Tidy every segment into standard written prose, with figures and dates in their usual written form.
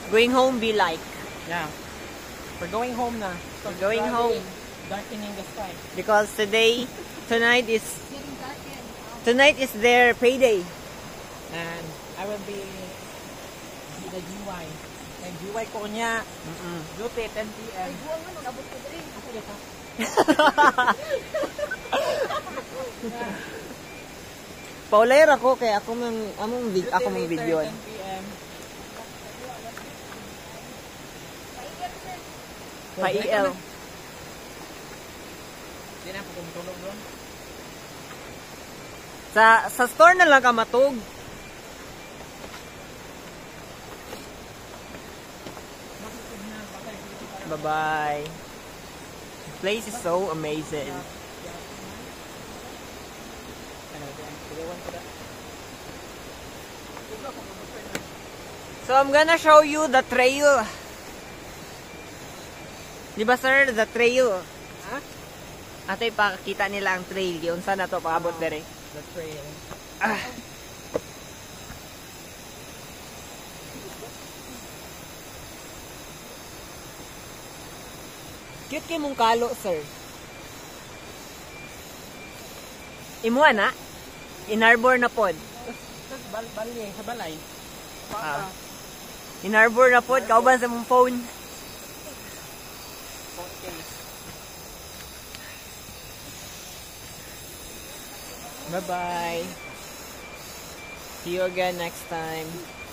going home be like? Yeah. We're going home na. We're going home. Darkening the sky. Because tonight is their payday. And I will be the GY. And GY ko niya. Duty 10 p.m. Paulair ako kay ako mong video. 10 p.m. Pa-EL. Hindi na ako tulog doon. Sa store na lang ka matug. Bye-bye. The place is so amazing. So I'm gonna show you the trail. Diba sir, the trail? Ha? Ato ipakita nila ang trail. Yung saan na to paabot dere? The trail. Cute kay mong kalo, sir. Imuha na? Inarbor na pod. Bali, sa balay. Inarbor na pod, kauban sa mong phone. Bye-bye. See you again next time.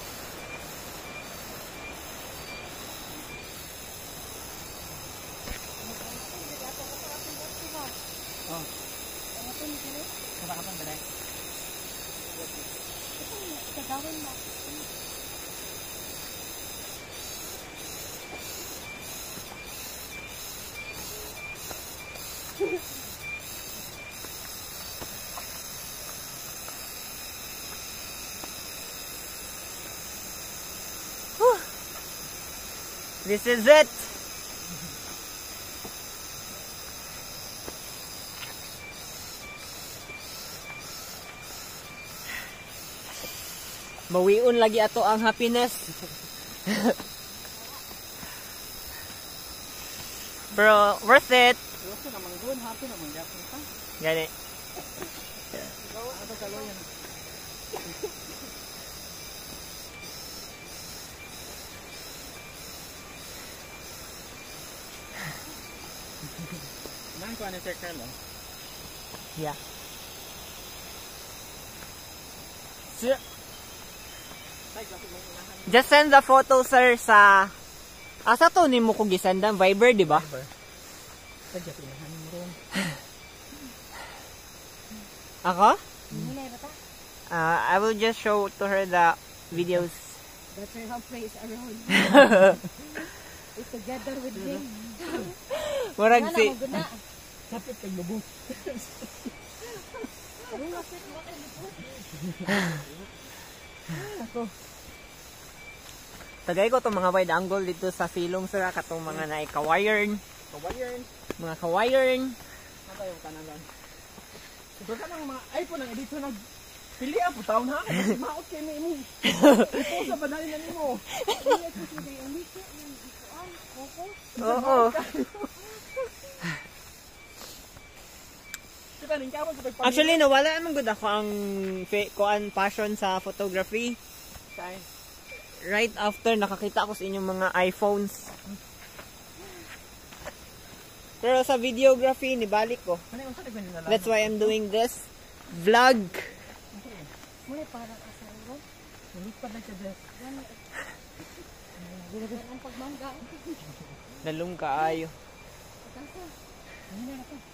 This is it. Mawiun lagi ato ang happiness. Bro, worth it. Gani. Nang ko ani circle. Yeah. Just send the photo, sir, sa... Asa to ni mo ko gisendan? Viber, di ba? Ako? I will just show to her the videos. That's her place around. It's together with him. Murag si... Kapit kay lubog. Tagay ko itong mga wide angle dito sa silong sir, katong mga naika-wired. Mga ka-wired. Ano yung kanagan? Siguro ka ng mga iPhone ang edito nagpili ang putaw na. Maot kayo na ini. Ito sa banay na nimo. Oo. Actually, nawala naman good ako ang passion sa photography. Right after nakakita ko sa inyong mga iPhones. Pero sa videography, nibalik ko. That's why I'm doing this vlog. Muli parang asaro. Nalipat na siya dyan. Ang pagmangga. Nalung kaayo. Ano na ito?